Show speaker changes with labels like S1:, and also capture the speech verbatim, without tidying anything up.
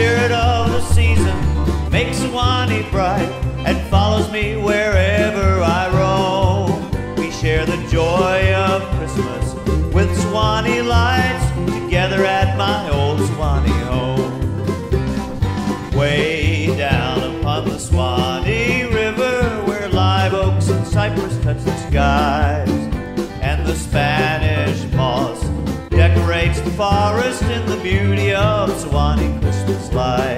S1: spirit of the season makes Suwannee bright and follows me wherever I roam. We share the joy of Christmas with Suwannee Lights together at my old Suwannee home. Way down upon the Suwannee River, where live oaks and cypress touch the skies, and the Spanish moss decorates the forest in the beauty of Suwannee Christmas lights.